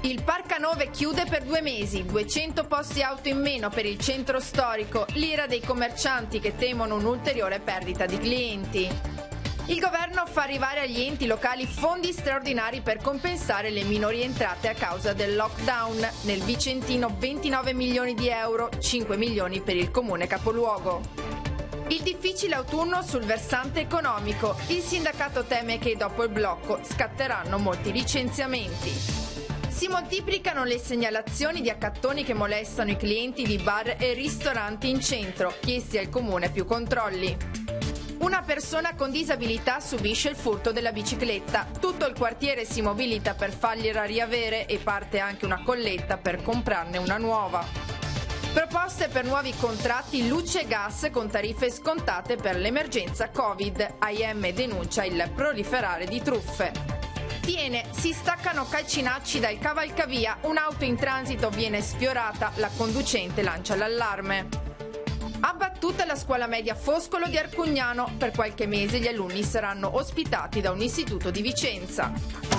Il Park Canove chiude per 2 mesi, 200 posti auto in meno per il centro storico, l'ira dei commercianti che temono un'ulteriore perdita di clienti. Il governo fa arrivare agli enti locali fondi straordinari per compensare le minori entrate a causa del lockdown. Nel Vicentino 29 milioni di euro, 5 milioni per il comune capoluogo. Il difficile autunno sul versante economico. Il sindacato teme che dopo il blocco scatteranno molti licenziamenti. Si moltiplicano le segnalazioni di accattoni che molestano i clienti di bar e ristoranti in centro, chiesti al comune più controlli. Una persona con disabilità subisce il furto della bicicletta. Tutto il quartiere si mobilita per fargliela riavere e parte anche una colletta per comprarne una nuova. Proposte per nuovi contratti luce e gas con tariffe scontate per l'emergenza Covid. AIM denuncia il proliferare di truffe. Tiene, si staccano calcinacci dal cavalcavia, un'auto in transito viene sfiorata, la conducente lancia l'allarme. Abbattuta la scuola media Foscolo di Arcugnano, per qualche mese gli alunni saranno ospitati da un istituto di Vicenza.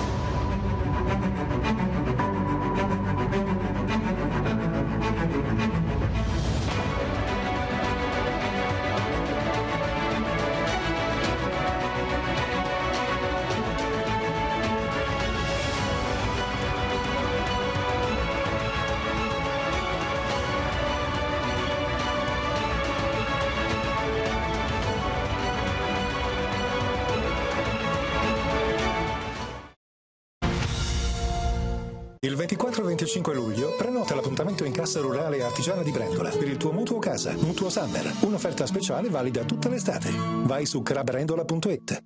Il 24-25 luglio prenota l'appuntamento in Cassa Rurale Artigiana di Brendola per il tuo mutuo casa, Mutuo Summer, un'offerta speciale valida tutta l'estate. Vai su crabrendola.it.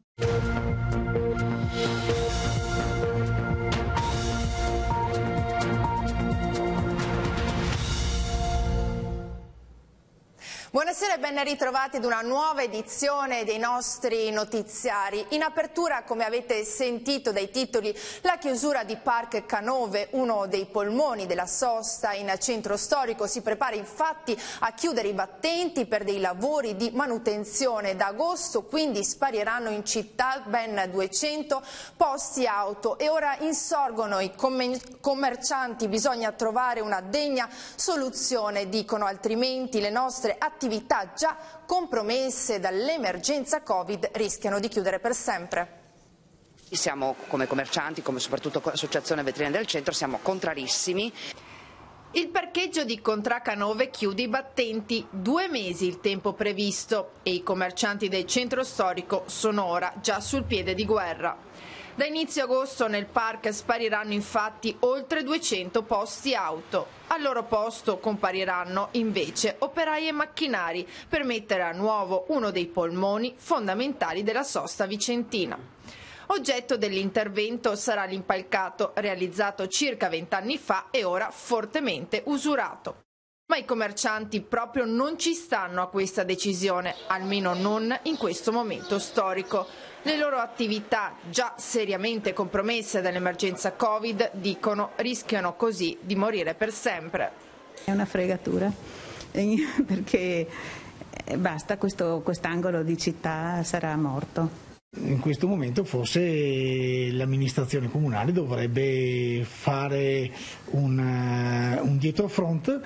Buonasera e ben ritrovati ad una nuova edizione dei nostri notiziari. In apertura, come avete sentito dai titoli, la chiusura di Park Canove, uno dei polmoni della sosta in centro storico, si prepara infatti a chiudere i battenti per dei lavori di manutenzione. Da agosto quindi spariranno in città ben 200 posti auto e ora insorgono i commercianti. Bisogna trovare una degna soluzione, dicono, altrimenti le nostre attività già compromesse dall'emergenza Covid rischiano di chiudere per sempre. Siamo come commercianti, come soprattutto Associazione Veterinaria del Centro, siamo contrarissimi. Il parcheggio di Contracanove chiude i battenti, 2 mesi il tempo previsto e i commercianti del centro storico sono ora già sul piede di guerra. Da inizio agosto nel park spariranno infatti oltre 200 posti auto. Al loro posto compariranno invece operai e macchinari per mettere a nuovo uno dei polmoni fondamentali della sosta vicentina. Oggetto dell'intervento sarà l'impalcato, realizzato circa 20 anni fa e ora fortemente usurato. Ma i commercianti proprio non ci stanno a questa decisione, almeno non in questo momento storico. Le loro attività, già seriamente compromesse dall'emergenza Covid, dicono, rischiano così di morire per sempre. È una fregatura, perché basta, quest'angolo di città sarà morto. In questo momento forse l'amministrazione comunale dovrebbe fare un dietrofront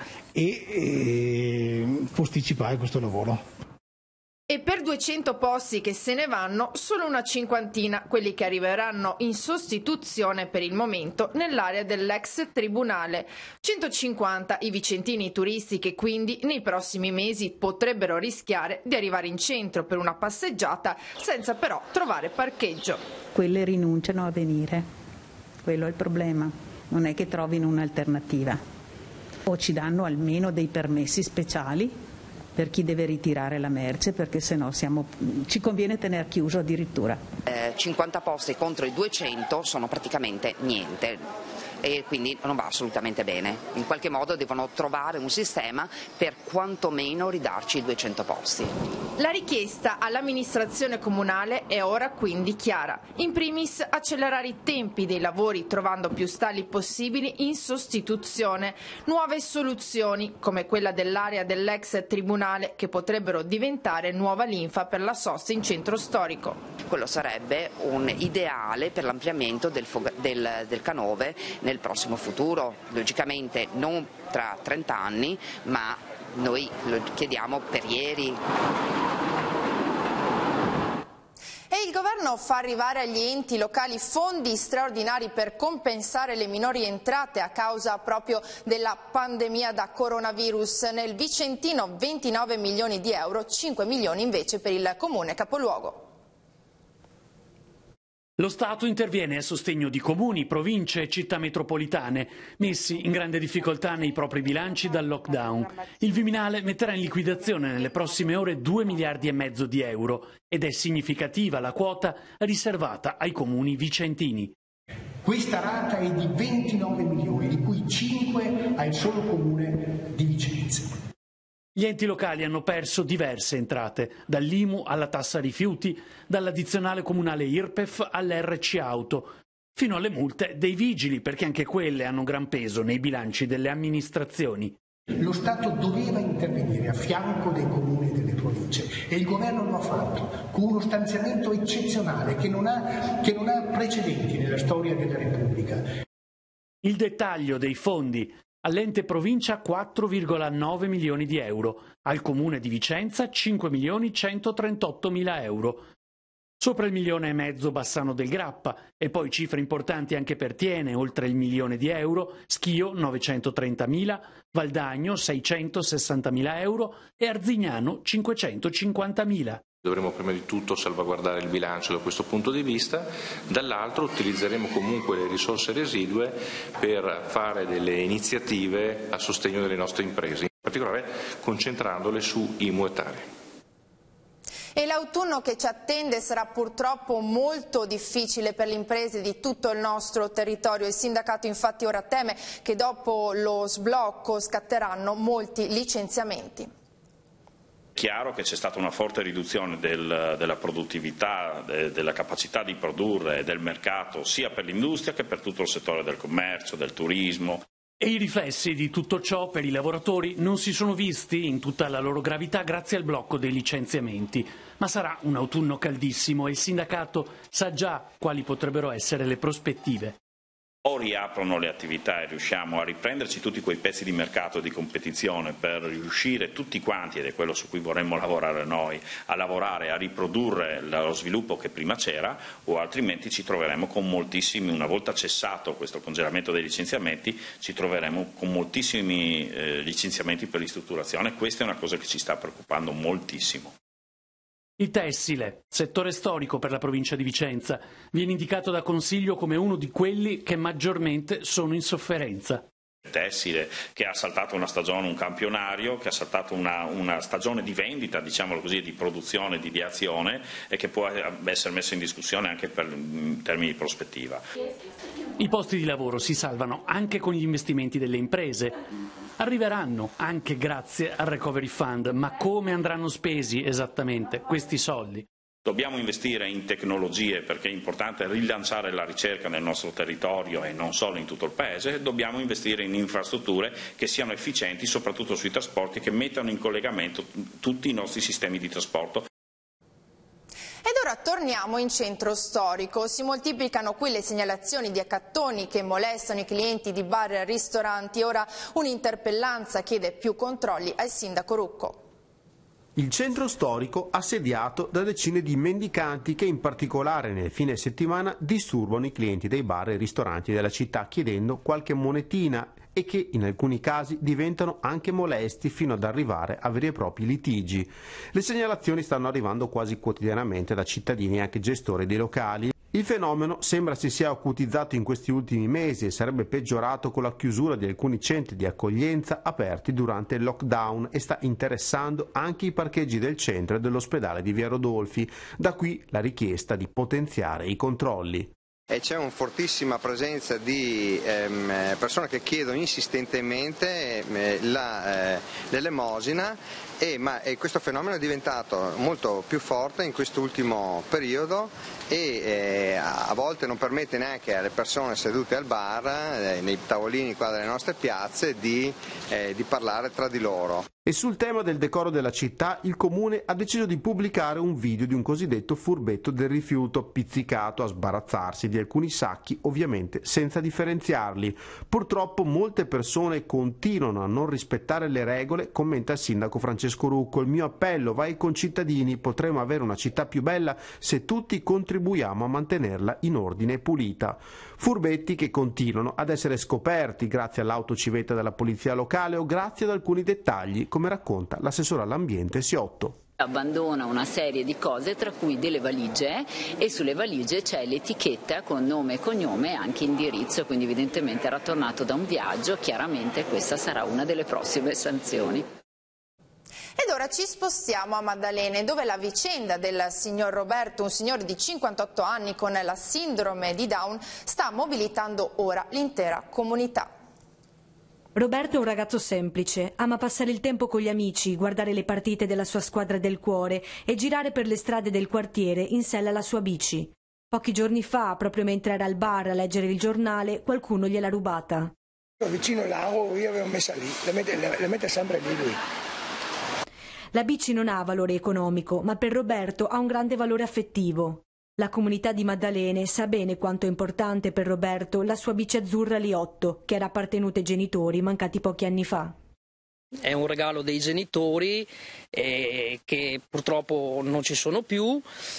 e posticipare questo lavoro. E per 200 posti che se ne vanno, solo una cinquantina quelli che arriveranno in sostituzione per il momento nell'area dell'ex tribunale. 150 i vicentini turisti che quindi nei prossimi mesi potrebbero rischiare di arrivare in centro per una passeggiata senza però trovare parcheggio. Quelle rinunciano a venire, quello è il problema, non è che trovino un'alternativa. O ci danno almeno dei permessi speciali per chi deve ritirare la merce, perché sennò ci conviene tener chiuso addirittura. 50 posti contro i 200 sono praticamente niente e quindi non va assolutamente bene. In qualche modo devono trovare un sistema per quantomeno ridarci i 200 posti. La richiesta all'amministrazione comunale è ora quindi chiara. In primis accelerare i tempi dei lavori trovando più stalli possibili in sostituzione, nuove soluzioni come quella dell'area dell'ex tribunale che potrebbero diventare nuova linfa per la sosta in centro storico. Quello sarebbe un ideale per l'ampliamento del Canove nel prossimo futuro, logicamente non tra 30 anni, ma noi lo chiediamo per ieri. E il governo fa arrivare agli enti locali fondi straordinari per compensare le minori entrate a causa proprio della pandemia da coronavirus. Nel Vicentino 29 milioni di euro, 5 milioni invece per il comune capoluogo. Lo Stato interviene a sostegno di comuni, province e città metropolitane, messi in grande difficoltà nei propri bilanci dal lockdown. Il Viminale metterà in liquidazione nelle prossime ore 2,5 miliardi di euro ed è significativa la quota riservata ai comuni vicentini. Questa rata è di 29 milioni, di cui 5 al solo comune di Vicenza. Gli enti locali hanno perso diverse entrate, dall'IMU alla tassa rifiuti, dall'addizionale comunale IRPEF all'RC auto, fino alle multe dei vigili, perché anche quelle hanno gran peso nei bilanci delle amministrazioni. Lo Stato doveva intervenire a fianco dei comuni e delle province e il governo lo ha fatto con uno stanziamento eccezionale che non ha precedenti nella storia della Repubblica. Il dettaglio dei fondi: all'ente provincia 4,9 milioni di euro, al comune di Vicenza 5 milioni 138 mila euro. Sopra il 1,5 milioni Bassano del Grappa e poi cifre importanti anche per Tiene, oltre il 1 milione di euro, Schio 930 mila, Valdagno 660 mila euro e Arzignano 550 mila. Dovremo prima di tutto salvaguardare il bilancio da questo punto di vista, dall'altro utilizzeremo comunque le risorse residue per fare delle iniziative a sostegno delle nostre imprese, in particolare concentrandole su IMU e Tari. E l'autunno che ci attende sarà purtroppo molto difficile per le imprese di tutto il nostro territorio. Il sindacato infatti ora teme che dopo lo sblocco scatteranno molti licenziamenti. È chiaro che c'è stata una forte riduzione della produttività, della capacità di produrre e del mercato sia per l'industria che per tutto il settore del commercio, del turismo. E i riflessi di tutto ciò per i lavoratori non si sono visti in tutta la loro gravità grazie al blocco dei licenziamenti. Ma sarà un autunno caldissimo e il sindacato sa già quali potrebbero essere le prospettive. O riaprono le attività e riusciamo a riprenderci tutti quei pezzi di mercato e di competizione per riuscire tutti quanti, ed è quello su cui vorremmo lavorare noi, a lavorare, a riprodurre lo sviluppo che prima c'era, o altrimenti ci troveremo con moltissimi, una volta cessato questo congelamento dei licenziamenti, ci troveremo con moltissimi licenziamenti per ristrutturazione. Questa è una cosa che ci sta preoccupando moltissimo. Il tessile, settore storico per la provincia di Vicenza, viene indicato da Consiglio come uno di quelli che maggiormente sono in sofferenza. Il tessile che ha saltato una stagione, un campionario, che ha saltato una stagione di vendita, diciamolo così, di produzione, di azione e che può essere messa in discussione anche in termini di prospettiva. I posti di lavoro si salvano anche con gli investimenti delle imprese. Arriveranno anche grazie al Recovery Fund, ma come andranno spesi esattamente questi soldi? Dobbiamo investire in tecnologie perché è importante rilanciare la ricerca nel nostro territorio e non solo in tutto il Paese. Dobbiamo investire in infrastrutture che siano efficienti, soprattutto sui trasporti, che mettano in collegamento tutti i nostri sistemi di trasporto. Ed ora torniamo in centro storico. Si moltiplicano qui le segnalazioni di accattoni che molestano i clienti di bar e ristoranti. Ora un'interpellanza chiede più controlli al sindaco Rucco. Il centro storico assediato da decine di mendicanti che in particolare nel fine settimana disturbano i clienti dei bar e ristoranti della città chiedendo qualche monetina e che in alcuni casi diventano anche molesti fino ad arrivare a veri e propri litigi. Le segnalazioni stanno arrivando quasi quotidianamente da cittadini e anche gestori dei locali. Il fenomeno sembra si sia acutizzato in questi ultimi mesi e sarebbe peggiorato con la chiusura di alcuni centri di accoglienza aperti durante il lockdown e sta interessando anche i parcheggi del centro e dell'ospedale di Via Rodolfi. Da qui la richiesta di potenziare i controlli. E c'è una fortissima presenza di persone che chiedono insistentemente l'elemosina e questo fenomeno è diventato molto più forte in quest'ultimo periodo e a volte non permette neanche alle persone sedute al bar, nei tavolini qua delle nostre piazze, di parlare tra di loro. E sul tema del decoro della città, il comune ha deciso di pubblicare un video di un cosiddetto furbetto del rifiuto pizzicato a sbarazzarsi di alcuni sacchi, ovviamente senza differenziarli. Purtroppo molte persone continuano a non rispettare le regole, commenta il sindaco Francesco Rucco. Il mio appello va ai concittadini: potremo avere una città più bella se tutti contribuiamo a mantenerla in ordine e pulita. Furbetti che continuano ad essere scoperti grazie all'autocivetta della polizia locale o grazie ad alcuni dettagli, come racconta l'assessore all'ambiente Siotto. Abbandona una serie di cose, tra cui delle valigie, e sulle valigie c'è l'etichetta con nome e cognome e anche indirizzo, quindi evidentemente era tornato da un viaggio. Chiaramente questa sarà una delle prossime sanzioni. Ed ora ci spostiamo a Maddalene, dove la vicenda del signor Roberto, un signore di 58 anni con la sindrome di Down, sta mobilitando ora l'intera comunità. Roberto è un ragazzo semplice, ama passare il tempo con gli amici, guardare le partite della sua squadra del cuore e girare per le strade del quartiere in sella alla sua bici. Pochi giorni fa, proprio mentre era al bar a leggere il giornale, qualcuno gliel'ha rubata. Vicino al lago io avevo messa lì, le mette sempre lì lui. La bici non ha valore economico, ma per Roberto ha un grande valore affettivo. La comunità di Maddalene sa bene quanto è importante per Roberto la sua bici azzurra Liotto, che era appartenuta ai genitori mancati pochi anni fa. È un regalo dei genitori che purtroppo non ci sono più.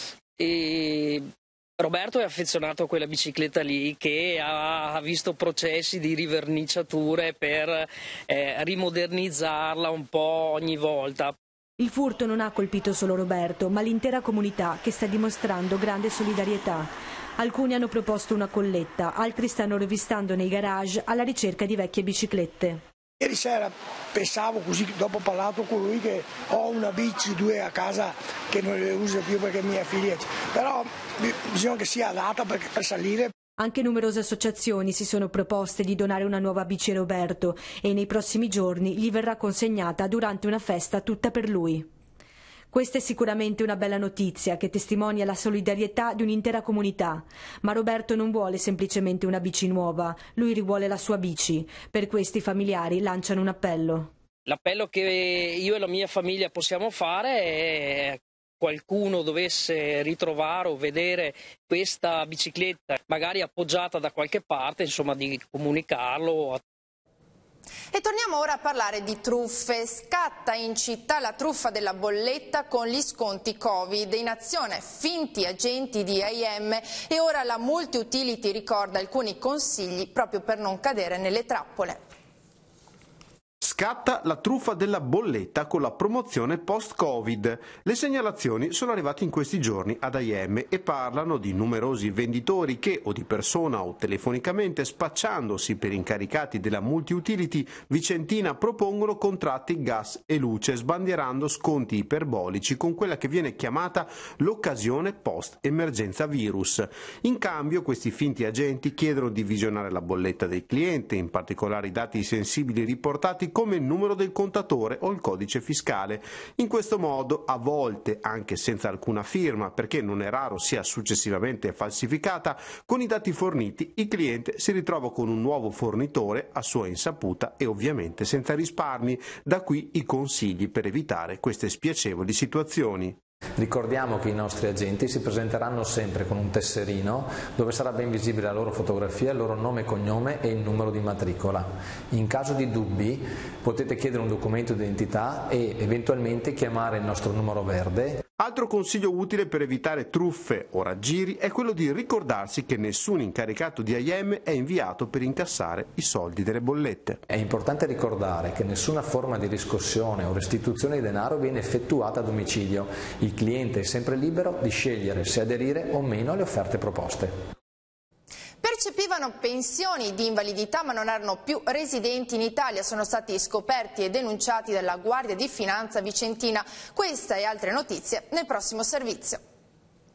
E Roberto è affezionato a quella bicicletta lì, che ha visto processi di riverniciature per rimodernizzarla un po' ogni volta. Il furto non ha colpito solo Roberto, ma l'intera comunità, che sta dimostrando grande solidarietà. Alcuni hanno proposto una colletta, altri stanno rovistando nei garage alla ricerca di vecchie biciclette. Ieri sera pensavo, così dopo ho parlato con lui, che ho una bici, 2 a casa che non le uso più perché mia figlia, però bisogna che sia adatta per salire. Anche numerose associazioni si sono proposte di donare una nuova bici a Roberto e nei prossimi giorni gli verrà consegnata durante una festa tutta per lui. Questa è sicuramente una bella notizia che testimonia la solidarietà di un'intera comunità, ma Roberto non vuole semplicemente una bici nuova, lui rivuole la sua bici. Per questo i familiari lanciano un appello. L'appello che io e la mia famiglia possiamo fare è: qualcuno dovesse ritrovare o vedere questa bicicletta magari appoggiata da qualche parte, insomma, di comunicarlo. E torniamo ora a parlare di truffe. Scatta in città la truffa della bolletta con gli sconti Covid. In azione finti agenti di AIM e ora la Multi-Utility ricorda alcuni consigli proprio per non cadere nelle trappole. Scatta la truffa della bolletta con la promozione post-Covid. Le segnalazioni sono arrivate in questi giorni ad AIM e parlano di numerosi venditori che, o di persona o telefonicamente, spacciandosi per incaricati della Multi-Utility vicentina, propongono contratti gas e luce, sbandierando sconti iperbolici con quella che viene chiamata l'occasione post-emergenza virus. In cambio, questi finti agenti chiedono di visionare la bolletta del cliente, in particolare i dati sensibili riportati come il numero del contatore o il codice fiscale. In questo modo, a volte anche senza alcuna firma, perché non è raro sia successivamente falsificata, con i dati forniti il cliente si ritrova con un nuovo fornitore a sua insaputa e ovviamente senza risparmi. Da qui i consigli per evitare queste spiacevoli situazioni. Ricordiamo che i nostri agenti si presenteranno sempre con un tesserino dove sarà ben visibile la loro fotografia, il loro nome e cognome e il numero di matricola. In caso di dubbi potete chiedere un documento di identità e eventualmente chiamare il nostro numero verde. Altro consiglio utile per evitare truffe o raggiri è quello di ricordarsi che nessun incaricato di AIM è inviato per incassare i soldi delle bollette. È importante ricordare che nessuna forma di riscossione o restituzione di denaro viene effettuata a domicilio. Il cliente è sempre libero di scegliere se aderire o meno alle offerte proposte. Percepivano pensioni di invalidità ma non erano più residenti in Italia, sono stati scoperti e denunciati dalla Guardia di Finanza vicentina. Questa e altre notizie nel prossimo servizio.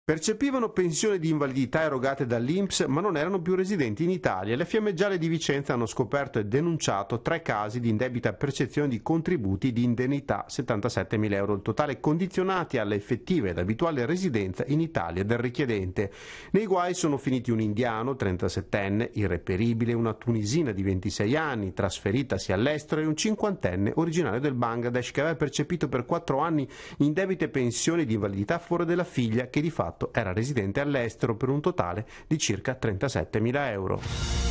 Percepivano pensioni di invalidità erogate dall'INPS ma non erano più residenti in Italia. Le Fiamme Gialle di Vicenza hanno scoperto e denunciato 3 casi di indebita percezione di contributi di indennità, 77.000 euro il totale, condizionati alla effettiva ed abituale residenza in Italia del richiedente. Nei guai sono finiti un indiano, 37enne, irreperibile, una tunisina di 26 anni, trasferitasi all'estero, e un 50enne originario del Bangladesh che aveva percepito per 4 anni indebite pensioni di invalidità a favore della figlia che di fatto era residente all'estero, per un totale di circa 37.000 euro.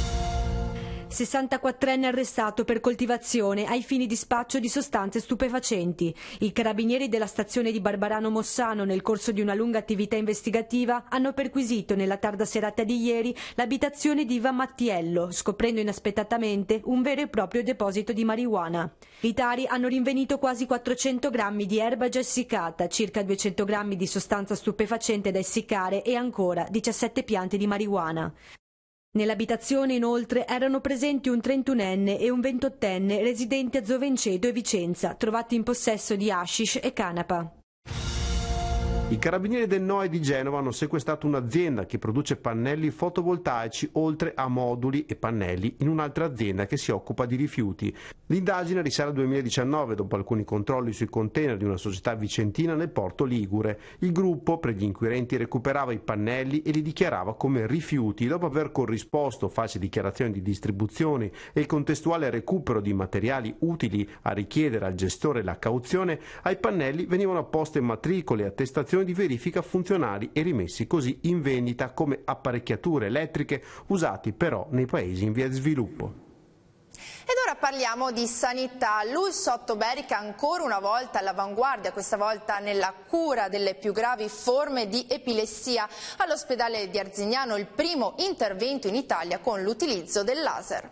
64enne arrestato per coltivazione ai fini di spaccio di sostanze stupefacenti. I carabinieri della stazione di Barbarano Mossano, nel corso di una lunga attività investigativa, hanno perquisito nella tarda serata di ieri l'abitazione di Ivan Mattiello, scoprendo inaspettatamente un vero e proprio deposito di marijuana. I tari hanno rinvenuto quasi 400 grammi di erba già essiccata, circa 200 grammi di sostanza stupefacente da essiccare e ancora 17 piante di marijuana. Nell'abitazione inoltre erano presenti un 31enne e un 28enne residenti a Zovencedo e Vicenza, trovati in possesso di hashish e canapa. I carabinieri del NOE di Genova hanno sequestrato un'azienda che produce pannelli fotovoltaici oltre a moduli e pannelli in un'altra azienda che si occupa di rifiuti. L'indagine risale al 2019 dopo alcuni controlli sui container di una società vicentina nel porto ligure. Il gruppo per gli inquirenti recuperava i pannelli e li dichiarava come rifiuti. Dopo aver corrisposto false dichiarazioni di distribuzione e il contestuale recupero di materiali utili a richiedere al gestore la cauzione, ai pannelli venivano apposte matricole e attestazioni di verifica funzionali e rimessi così in vendita come apparecchiature elettriche usati però nei paesi in via di sviluppo. Ed ora parliamo di sanità. Luis Ottoberica ancora una volta all'avanguardia, questa volta nella cura delle più gravi forme di epilessia. All'ospedale di Arzignano il primo intervento in Italia con l'utilizzo del laser.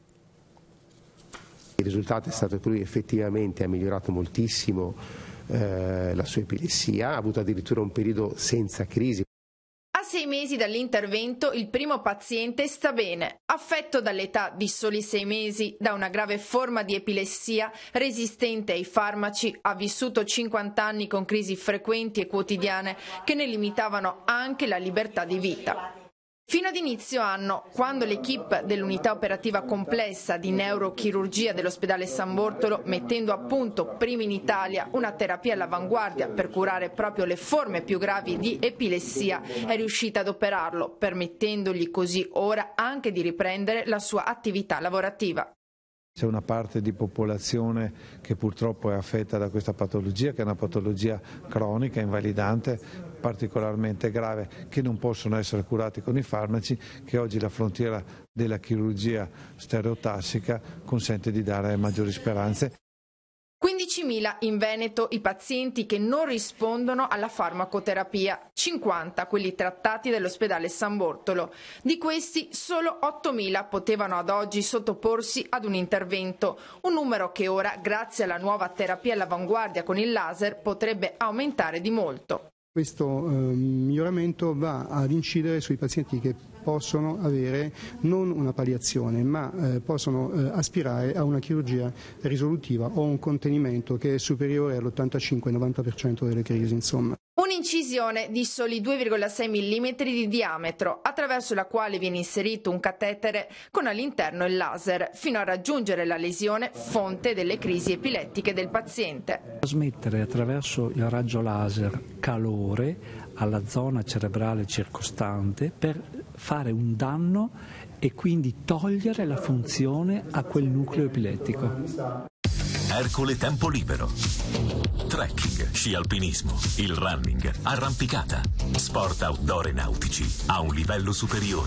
Il risultato è stato che lui effettivamente ha migliorato moltissimo la sua epilessia, ha avuto addirittura un periodo senza crisi. A 6 mesi dall'intervento il primo paziente sta bene, affetto dall'età di soli 6 mesi da una grave forma di epilessia resistente ai farmaci, ha vissuto 50 anni con crisi frequenti e quotidiane che ne limitavano anche la libertà di vita. Fino ad inizio anno, quando l'equipe dell'unità operativa complessa di neurochirurgia dell'ospedale San Bortolo, mettendo a punto prima in Italia una terapia all'avanguardia per curare proprio le forme più gravi di epilessia, è riuscita ad operarlo, permettendogli così ora anche di riprendere la sua attività lavorativa. C'è una parte di popolazione che purtroppo è affetta da questa patologia, che è una patologia cronica, invalidante, particolarmente grave, che non possono essere curati con i farmaci, che oggi la frontiera della chirurgia stereotassica consente di dare maggiori speranze. 15.000 in Veneto i pazienti che non rispondono alla farmacoterapia, 50 quelli trattati dall'ospedale San Bortolo. Di questi solo 8.000 potevano ad oggi sottoporsi ad un intervento, un numero che ora, grazie alla nuova terapia all'avanguardia con il laser, potrebbe aumentare di molto. Questo miglioramento va ad incidere sui pazienti che possono avere non una palliazione, ma possono aspirare a una chirurgia risolutiva o un contenimento che è superiore all'85-90% delle crisi, insomma. Un'incisione di soli 2,6 mm di diametro, attraverso la quale viene inserito un catetere con all'interno il laser, fino a raggiungere la lesione fonte delle crisi epilettiche del paziente. Trasmettere attraverso il raggio laser calore alla zona cerebrale circostante per fare un danno e quindi togliere la funzione a quel nucleo epilettico. Ercole Tempo Libero. Trekking, sci alpinismo, il running, arrampicata, sport outdoor e nautici a un livello superiore.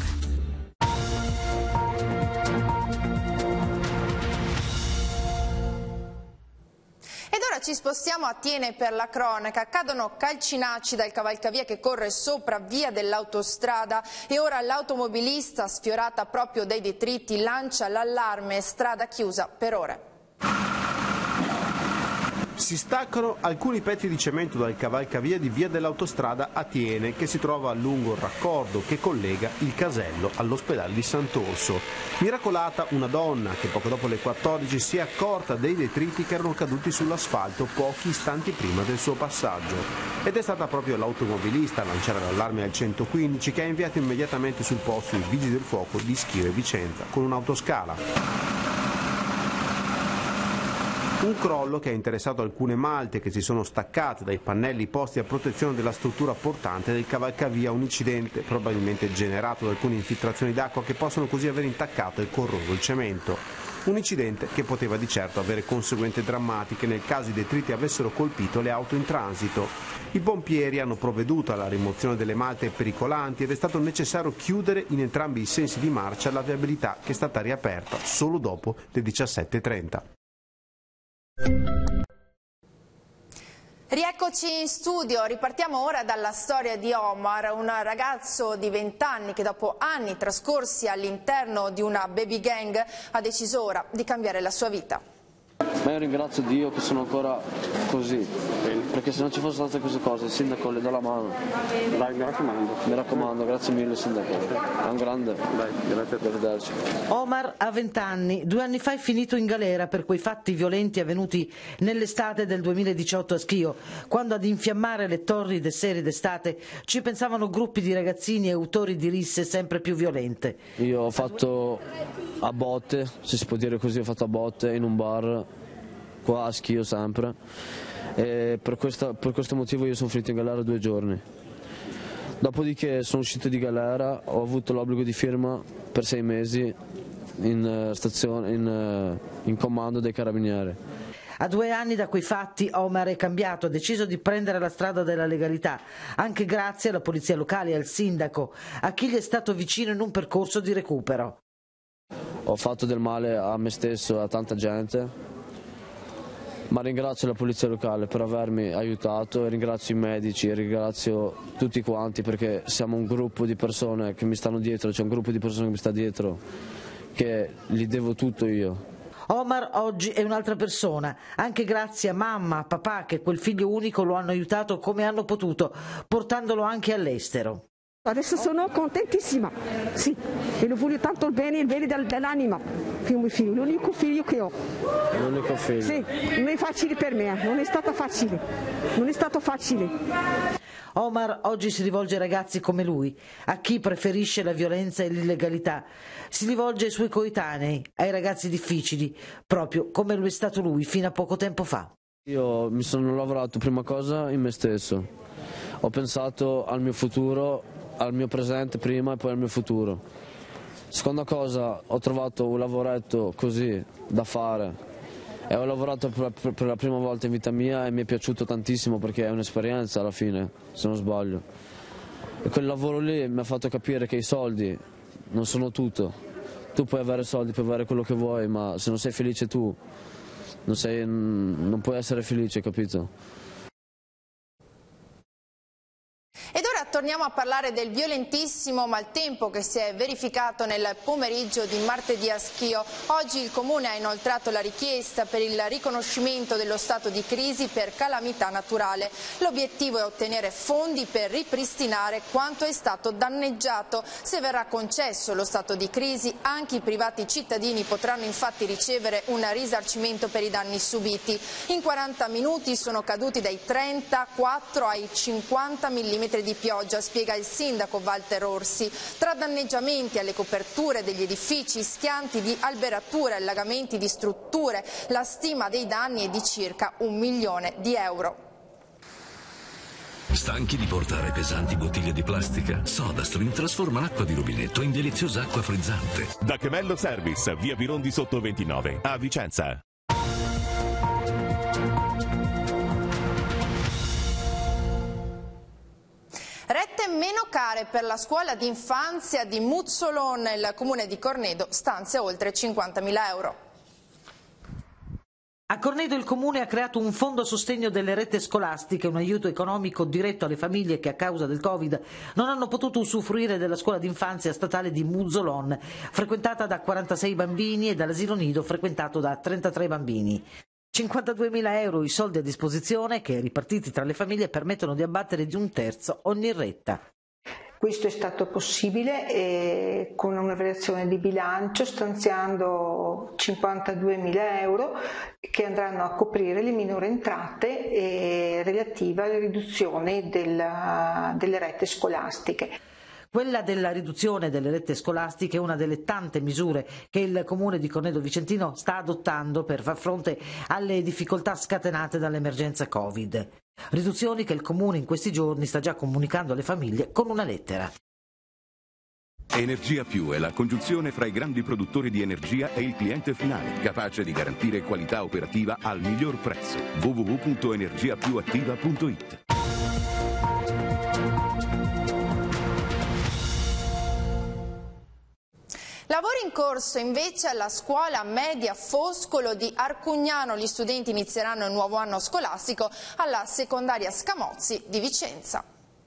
Ed ora ci spostiamo a Thiene per la cronaca. Cadono calcinacci dal cavalcavia che corre sopra via dell'autostrada e ora l'automobilista, sfiorata proprio dai detriti, lancia l'allarme: strada chiusa per ore. Si staccano alcuni pezzi di cemento dal cavalcavia di via dell'autostrada a Tiene, che si trova lungo il raccordo che collega il casello all'ospedale di Sant'Orso. Miracolata una donna che poco dopo le 14 si è accorta dei detriti che erano caduti sull'asfalto pochi istanti prima del suo passaggio. Ed è stata proprio l'automobilista a lanciare l'allarme al 115, che ha inviato immediatamente sul posto i vigili del fuoco di Schio e Vicenza con un'autoscala. Un crollo che ha interessato alcune malte che si sono staccate dai pannelli posti a protezione della struttura portante del cavalcavia, un incidente probabilmente generato da alcune infiltrazioni d'acqua che possono così aver intaccato e corroso il cemento. Un incidente che poteva di certo avere conseguenze drammatiche nel caso i detriti avessero colpito le auto in transito. I pompieri hanno provveduto alla rimozione delle malte pericolanti ed è stato necessario chiudere in entrambi i sensi di marcia la viabilità, che è stata riaperta solo dopo le 17:30. Rieccoci in studio, ripartiamo ora dalla storia di Omar, un ragazzo di 20 anni che dopo anni trascorsi all'interno di una baby gang ha deciso ora di cambiare la sua vita. Ma io ringrazio Dio che sono ancora così, perché se non ci fossero state queste cose il sindaco le do la mano. Dai, mi raccomando, grazie mille sindaco, è un grande. Dai, grazie, arrivederci. Omar ha 20 anni, 2 anni fa è finito in galera per quei fatti violenti avvenuti nell'estate del 2018 a Schio, quando ad infiammare le torride sere d'estate ci pensavano gruppi di ragazzini e autori di risse sempre più violente. Io ho fatto a botte, se si può dire così, ho fatto a botte in un bar qua a Schio sempre, e per questo motivo io sono finito in galera 2 giorni. Dopodiché sono uscito di galera, ho avuto l'obbligo di firma per 6 mesi in comando dei carabinieri. A 2 anni da quei fatti Omar è cambiato, ha deciso di prendere la strada della legalità, anche grazie alla polizia locale e al sindaco, a chi gli è stato vicino in un percorso di recupero. Ho fatto del male a me stesso e a tanta gente, ma ringrazio la polizia locale per avermi aiutato, e ringrazio i medici, e ringrazio tutti quanti, perché siamo un gruppo di persone che mi stanno dietro, c'è un gruppo di persone che mi sta dietro, che gli devo tutto io. Omar oggi è un'altra persona, anche grazie a mamma, a papà, che quel figlio unico lo hanno aiutato come hanno potuto, portandolo anche all'estero. Adesso sono contentissima, sì, e lo voglio tanto il bene dell'anima, mio figlio, l'unico figlio che ho. L'unico figlio? Sì, non è facile per me, non è stato facile, non è stato facile. Omar oggi si rivolge ai ragazzi come lui, a chi preferisce la violenza e l'illegalità, si rivolge ai suoi coetanei, ai ragazzi difficili, proprio come lo è stato lui fino a poco tempo fa. Io mi sono lavorato prima cosa in me stesso, ho pensato al mio futuro, al mio presente prima e poi al mio futuro. Seconda cosa, ho trovato un lavoretto così da fare e ho lavorato per la prima volta in vita mia e mi è piaciuto tantissimo, perché è un'esperienza alla fine, se non sbaglio. E quel lavoro lì mi ha fatto capire che i soldi non sono tutto. Tu puoi avere soldi, puoi avere quello che vuoi, ma se non sei felice tu non puoi essere felice, capito? Ed ora torniamo a parlare del violentissimo maltempo che si è verificato nel pomeriggio di martedì a Schio. Oggi il Comune ha inoltrato la richiesta per il riconoscimento dello stato di crisi per calamità naturale. L'obiettivo è ottenere fondi per ripristinare quanto è stato danneggiato. Se verrà concesso lo stato di crisi, anche i privati cittadini potranno infatti ricevere un risarcimento per i danni subiti. In 40 minuti sono caduti dai 34 ai 50 mm di pioggia, spiega il sindaco Walter Orsi. Tra danneggiamenti alle coperture degli edifici, schianti di alberature, allagamenti di strutture, la stima dei danni è di circa 1 milione di euro. Stanchi di portare pesanti bottiglie di plastica? SodaStream trasforma l'acqua di rubinetto in deliziosa acqua frizzante. Da Chemello Service, via Birondi sotto 29, a Vicenza. Rette meno care per la scuola di infanzia di Muzzolon, nel comune di Cornedo, stanzia oltre 50.000 euro. A Cornedo il Comune ha creato un fondo a sostegno delle rette scolastiche, un aiuto economico diretto alle famiglie che a causa del Covid non hanno potuto usufruire della scuola d'infanzia statale di Muzzolon, frequentata da 46 bambini, e dall'asilo nido frequentato da 33 bambini. 52.000 euro i soldi a disposizione che, ripartiti tra le famiglie, permettono di abbattere di 1/3 ogni retta. Questo è stato possibile con una variazione di bilancio stanziando 52.000 euro che andranno a coprire le minori entrate relative alle riduzioni delle rette scolastiche. Quella della riduzione delle rette scolastiche è una delle tante misure che il Comune di Cornedo Vicentino sta adottando per far fronte alle difficoltà scatenate dall'emergenza Covid. Riduzioni che il Comune in questi giorni sta già comunicando alle famiglie con una lettera. Energia Più è la congiunzione fra i grandi produttori di energia e il cliente finale, capace di garantire qualità operativa al miglior prezzo. www.energiapiuattiva.it. Lavori in corso invece alla scuola media Foscolo di Arcugnano. Gli studenti inizieranno il nuovo anno scolastico alla secondaria Scamozzi di Vicenza.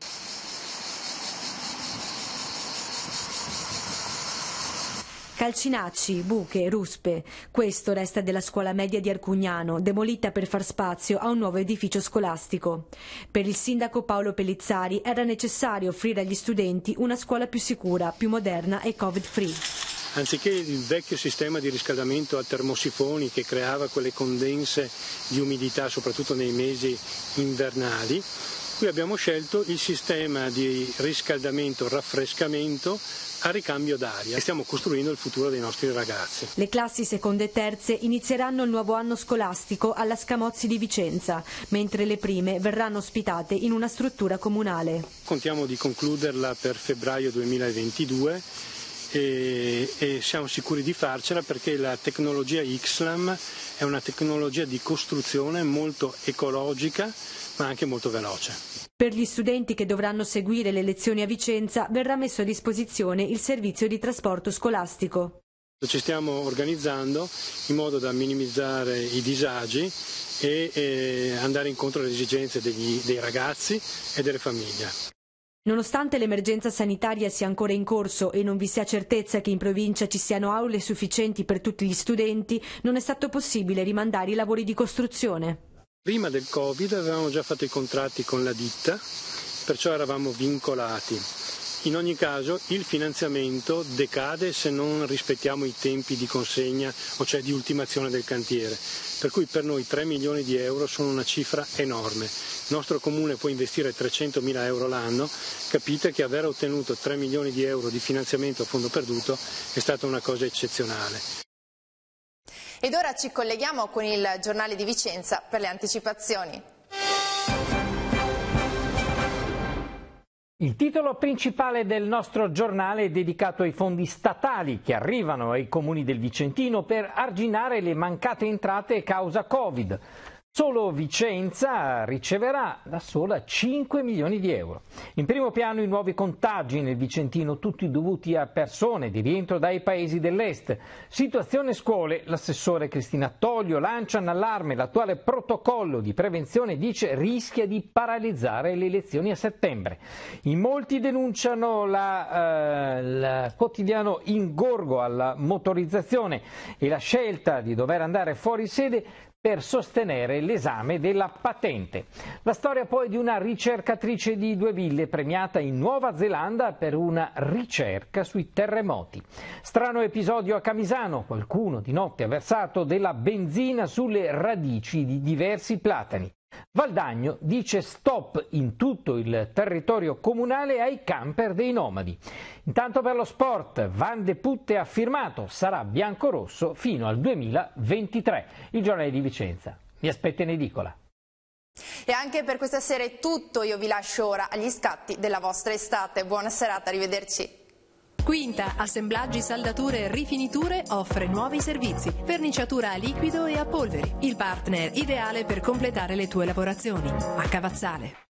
Calcinacci, buche, ruspe. Questo resta della scuola media di Arcugnano, demolita per far spazio a un nuovo edificio scolastico. Per il sindaco Paolo Pellizzari era necessario offrire agli studenti una scuola più sicura, più moderna e covid-free. Anziché il vecchio sistema di riscaldamento a termosifoni che creava quelle condense di umidità, soprattutto nei mesi invernali, qui abbiamo scelto il sistema di riscaldamento-raffrescamento a ricambio d'aria e stiamo costruendo il futuro dei nostri ragazzi. Le classi seconde e terze inizieranno il nuovo anno scolastico alla Scamozzi di Vicenza, mentre le prime verranno ospitate in una struttura comunale. Contiamo di concluderla per febbraio 2022 e siamo sicuri di farcela perché la tecnologia XLAM è una tecnologia di costruzione molto ecologica ma anche molto veloce. Per gli studenti che dovranno seguire le lezioni a Vicenza verrà messo a disposizione il servizio di trasporto scolastico. Ci stiamo organizzando in modo da minimizzare i disagi e andare incontro alle esigenze dei ragazzi e delle famiglie. Nonostante l'emergenza sanitaria sia ancora in corso e non vi sia certezza che in provincia ci siano aule sufficienti per tutti gli studenti, non è stato possibile rimandare i lavori di costruzione. Prima del Covid avevamo già fatto i contratti con la ditta, perciò eravamo vincolati. In ogni caso il finanziamento decade se non rispettiamo i tempi di consegna, o cioè di ultimazione del cantiere. Per cui per noi 3 milioni di euro sono una cifra enorme. Il nostro comune può investire 300.000 euro l'anno, capite che aver ottenuto 3 milioni di euro di finanziamento a fondo perduto è stata una cosa eccezionale. Ed ora ci colleghiamo con il giornale di Vicenza per le anticipazioni. Il titolo principale del nostro giornale è dedicato ai fondi statali che arrivano ai comuni del Vicentino per arginare le mancate entrate causa Covid. Solo Vicenza riceverà da sola 5 milioni di euro. In primo piano i nuovi contagi nel Vicentino, tutti dovuti a persone di rientro dai paesi dell'est. Situazione scuole, l'assessore Cristina Toglio lancia un allarme. L'attuale protocollo di prevenzione, dice, rischia di paralizzare le elezioni a settembre. In molti denunciano il quotidiano ingorgo alla motorizzazione e la scelta di dover andare fuori sede per sostenere l'esame della patente. La storia poi di una ricercatrice di Due Ville premiata in Nuova Zelanda per una ricerca sui terremoti. Strano episodio a Camisano, qualcuno di notte ha versato della benzina sulle radici di diversi platani. Valdagno dice stop in tutto il territorio comunale ai camper dei nomadi. Intanto per lo sport, Van de Putte ha firmato, sarà biancorosso fino al 2023. Il giornale di Vicenza vi aspetta in edicola. E anche per questa sera è tutto, io vi lascio ora agli scatti della vostra estate. Buona serata, arrivederci. Quinta, assemblaggi, saldature e rifiniture offre nuovi servizi, verniciatura a liquido e a polveri. Il partner ideale per completare le tue lavorazioni. A Cavazzale.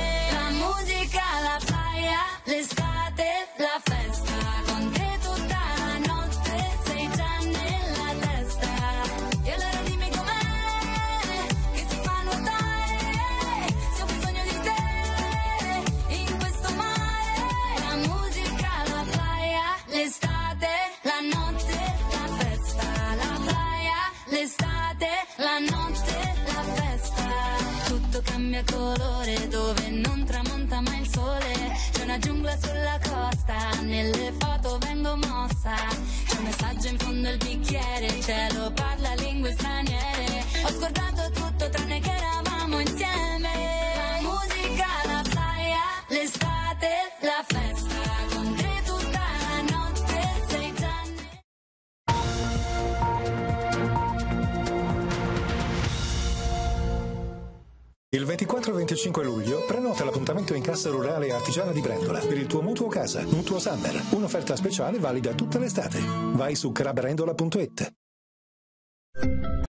L'estate, la festa, con te tutta non tramonta mai il sole, c'è una giungla sulla costa, nelle foto vengo mossa, c'è un messaggio in fondo al bicchiere, il cielo parla lingue straniere, ho scordato tutto tranne che eravamo insieme, la musica, la playa, l'estate, la festa, con te tutta la notte, 6 anni. Il 24 e 25 luglio prenota l'appuntamento in Cassa Rurale Artigiana di Brendola per il tuo mutuo casa, Mutuo Summer, un'offerta speciale valida tutta l'estate. Vai su crabrendola.it.